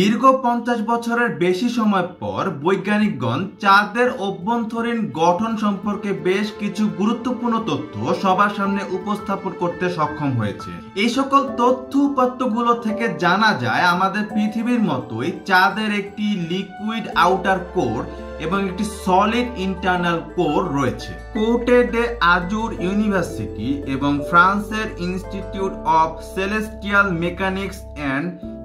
দীর্ঘ 50 বছরের বেশি সময় পর বৈজ্ঞানিকগণ চাঁদের অভ্যন্তরীণ গঠন সম্পর্কে বেশ কিছু গুরুত্বপূর্ণ তথ্য সবার সামনে উপস্থাপন করতে সক্ষম হয়েছে। এই সকল তথ্য উপাত্তগুলো থেকে জানা যায় আমাদের পৃথিবীর মতোই চাঁদের একটি লিকুইড আউটার কোর এবং একটি সলিড ইন্টারনাল কোর রয়েছে। কোটে ডে আজুর ইউনিভার্সিটি এবং ফ্রান্সের institute of celestial mechanics and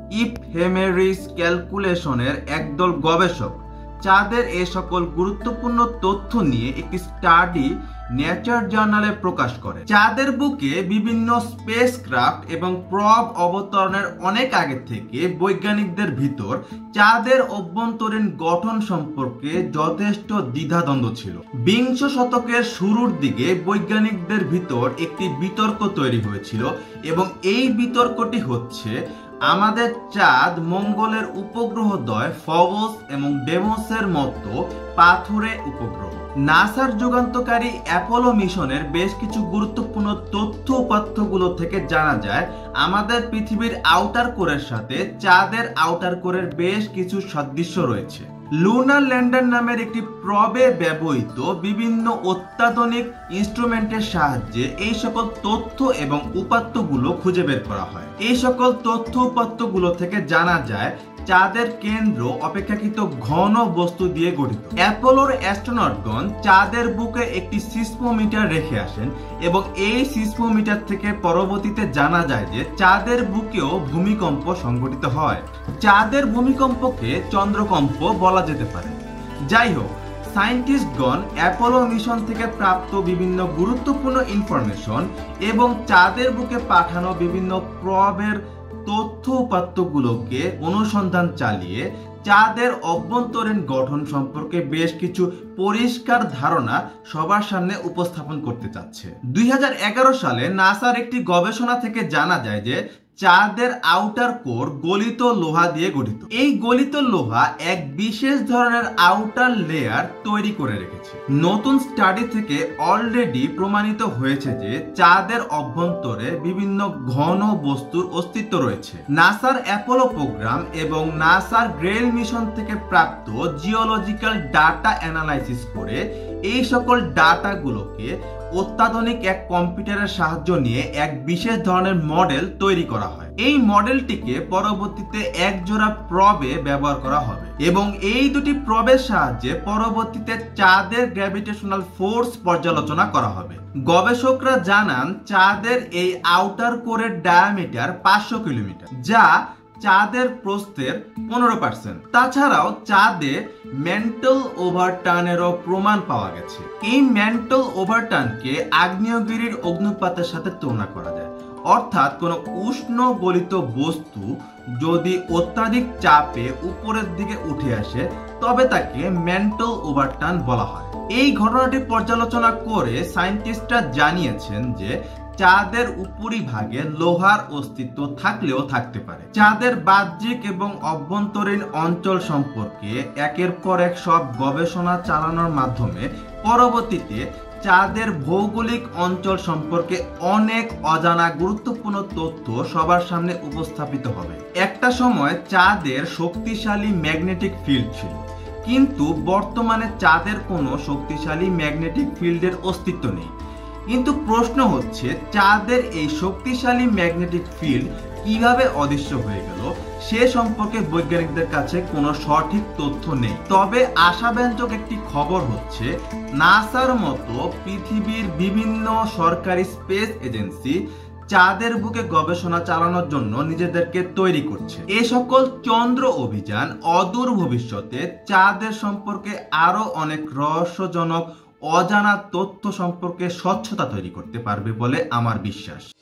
ephemeris ক্যালকুলেশনের একদল গবেষক চাঁদের এ সকল গুরুত্বপূর্ণ তথ্য নিয়ে একটি স্টাডি নেচার জার্নালে প্রকাশ করে। চাঁদের বুকে বিভিন্ন স্পেসক্রাফট এবং প্রব অবতরণের অনেক আগে থেকে বৈজ্ঞানিকদের ভিতর চাঁদের অভ্যন্তরীণ গঠন সম্পর্কে যথেষ্ট দ্বিধাদ্বন্দ্ব ছিল। বিংশ শতকের শুরুর দিকে বৈজ্ঞানিকদের ভিতর একটি বিতর্ক তৈরি হয়েছিল এবং এই বিতর্কটি হচ্ছে আমাদের চাঁদ মঙ্গলের উপগ্রহদ্বয় ফবস এবং ডেমোসের মতো পাথুরে উপগ্রহ। নাসার যুগান্তকারী অ্যাপোলো মিশনের বেশ কিছু গুরুত্বপূর্ণ তথ্য উপাত্তগুলো থেকে জানা যায় আমাদের পৃথিবীর আউটার কোরের সাথে চাঁদের আউটার কোরের বেশ কিছু সাদৃশ্য রয়েছে। লুনার ল্যান্ডার নামের একটি প্রবে ব্যবহৃত বিভিন্ন অত্যাধুনিক ইনস্ট্রুমেন্টের সাহায্যে এই সকল তথ্য এবং উপাত্তগুলো খুঁজে বের করা হয়। এই সকল তথ্য উপাত্তগুলো থেকে জানা যায় চাঁদের কেন্দ্র অপেক্ষাকৃত ঘন বস্তু দিয়ে গঠিত। অ্যাপোলোর অ্যাস্ট্রোনটগণ চাঁদের বুকে একটি সিসমোমিটার রেখে আসেন এবং এই সিসমোমিটার থেকে পরবর্তীতে জানা যায় যে চাঁদের বুকেও ভূমিকম্প সংঘটিত হয়। চাঁদের ভূমিকম্পকে চন্দ্রকম্প বলা যেতে পারে। যাই হোক, সায়েন্টিস্টগণ অ্যাপোলো মিশন থেকে প্রাপ্ত বিভিন্ন গুরুত্বপূর্ণ ইনফরমেশন এবং চাঁদের বুকে পাঠানো বিভিন্ন প্রবের তথ্য উপাত্তগুলোকে অনুসন্ধান চালিয়ে চাঁদের অভ্যন্তরীণ গঠন সম্পর্কে বেশ কিছু পরিষ্কার ধারণা সবার সামনে উপস্থাপন করতে চাচ্ছে। 2011 সালে নাসার একটি গবেষণা থেকে জানা যায় যে চাঁদের আউটার কোর গলিত লোহা দিয়ে গঠিত। এই গলিত লোহা এক বিশেষ ধরনের আউটার লেয়ার তৈরি করে রেখেছে। নতুন স্টাডি থেকে অলরেডি প্রমাণিত হয়েছে যে চাঁদের অভ্যন্তরে বিভিন্ন ঘন বস্তুর অস্তিত্ব রয়েছে। নাসার অ্যাপোলো প্রোগ্রাম এবং নাসার গ্রেল মিশন থেকে প্রাপ্ত জিওলজিক্যাল ডাটা অ্যানালাইসিস করে এই সকল ডাটাগুলোকে অত্যাধুনিক এক কম্পিউটারের সাহায্য নিয়ে এক বিশেষ ধরনের মডেল তৈরি করা হয়। এই মডেলটিকে পরবর্তীতে এক জোড়া প্রবে ব্যবহার করা হবে এবং এই দুটি প্রবের সাহায্যে পরবর্তীতে চাঁদের গ্র্যাভিটেশনাল ফোর্স পর্যালোচনা করা হবে। গবেষকরা জানান চাঁদের এই আউটার কোরের ডায়ামিটার 500 কিলোমিটার, যা চাঁদের প্রস্থের 15%। তাছাড়াও চাঁদে মেন্টাল ওভারটার্নেরও প্রমাণ পাওয়া গেছে। এই মেন্টাল ওভারটার্নকে আগ্নেয়গিরির অগ্নুৎপাতের সাথে তুলনা করা যায়। অর্থাৎ কোনো উষ্ণ গলিত বস্তু যদি অত্যাধিক চাপে উপরের দিকে উঠে আসে তবে তাকে মেন্টাল ওভারটার্ন বলা হয়। এই ঘটনাটি পর্যালোচনা করে সায়েন্টিস্টরা জানিয়েছেন যে চাঁদের উপরিভাগে লোহার অস্তিত্ব থাকলেও থাকতে পারে। চাঁদের বাহ্যিক এবং অভ্যন্তরীণ অঞ্চল সম্পর্কে একের পর এক সব গবেষণা চালানোর মাধ্যমে পরবর্তীতে চাঁদের ভৌগোলিক অঞ্চল সম্পর্কে অনেক অজানা গুরুত্বপূর্ণ তথ্য সবার সামনে উপস্থাপিত হবে। একটা সময় চাঁদের শক্তিশালী ম্যাগনেটিক ফিল্ড ছিল, কিন্তু বর্তমানে চাঁদের কোনো শক্তিশালী ম্যাগনেটিক ফিল্ডের অস্তিত্ব নেই। কিন্তু প্রশ্ন হচ্ছে চাঁদের এই শক্তিশালী ম্যাগনেটিক ফিল্ড কিভাবে অদৃশ্য হয়ে গেল সে সম্পর্কে বৈজ্ঞানিকদের কাছে কোনো সঠিক তথ্য নেই। তবে আশাব্যঞ্জক একটি খবর হচ্ছে নাসার মতো পৃথিবীর বিভিন্ন সরকারি স্পেস এজেন্সি চাঁদের বুকে গবেষণা চালানোর জন্য নিজেদেরকে তৈরি করছে। এ সকল চন্দ্র অভিযান অদূর ভবিষ্যতে চাঁদের সম্পর্কে আরো অনেক রহস্যজনক অজানা তথ্য সম্পর্কে স্বচ্ছতা তৈরি করতে পারবে বলে আমার বিশ্বাস।